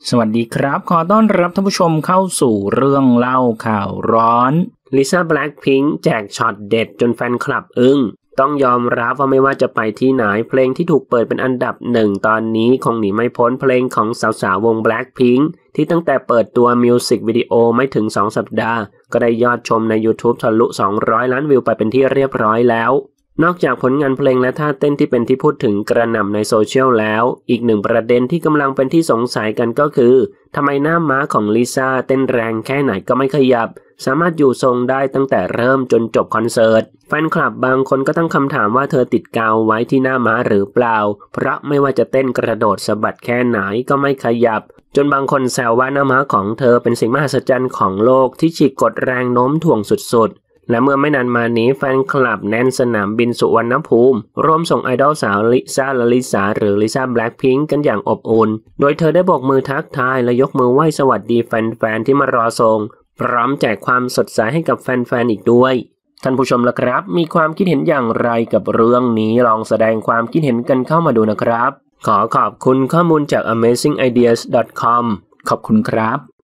สวัสดีครับขอต้อนรับท่านผู้ชมเข้าสู่เรื่องเล่าข่าวร้อนลิซ่าแบล็คพิงค์แจกช็อตเด็ดจนแฟนคลับอึ้งต้องยอมรับว่าไม่ว่าจะไปที่ไหนเพลงที่ถูกเปิดเป็นอันดับหนึ่งตอนนี้คงหนีไม่พ้นเพลงของสาวๆวงแบล็คพิงค์ที่ตั้งแต่เปิดตัวมิวสิกวิดีโอไม่ถึง2 สัปดาห์ก็ได้ยอดชมใน YouTube ทะลุ200 ล้านวิวไปเป็นที่เรียบร้อยแล้วนอกจากผลงานเพลงและท่าเต้นที่เป็นที่พูดถึงกระหน่ำในโซเชียลแล้วอีกหนึ่งประเด็นที่กำลังเป็นที่สงสัยกันก็คือทำไมหน้าม้าของลิซ่าเต้นแรงแค่ไหนก็ไม่ขยับสามารถอยู่ทรงได้ตั้งแต่เริ่มจนจบคอนเสิร์ตแฟนคลับบางคนก็ตั้งคำถามว่าเธอติดกาวไว้ที่หน้าม้าหรือเปล่าเพราะไม่ว่าจะเต้นกระโดดสะบัดแค่ไหนก็ไม่ขยับจนบางคนแซวว่าหน้าม้าของเธอเป็นสิ่งมหัศจรรย์ของโลกที่ฉีกกฎแรงโน้มถ่วงสุดๆและเมื่อไม่นานมานี้แฟนคลับแน่นสนามบินสุวรรณภูมิร่วมส่งไอดอลสาวลิซ่าและลิซ่าหรือลิซ่าแบล็คพิงค์กันอย่างอบอุ่นโดยเธอได้โบกมือทักทายและยกมือไหว้สวัสดีแฟนๆที่มารอส่งพร้อมแจกความสดใสให้กับแฟนๆอีกด้วยท่านผู้ชมล่ะครับมีความคิดเห็นอย่างไรกับเรื่องนี้ลองแสดงความคิดเห็นกันเข้ามาดูนะครับขอขอบคุณข้อมูลจาก amazingideas.com ขอบคุณครับ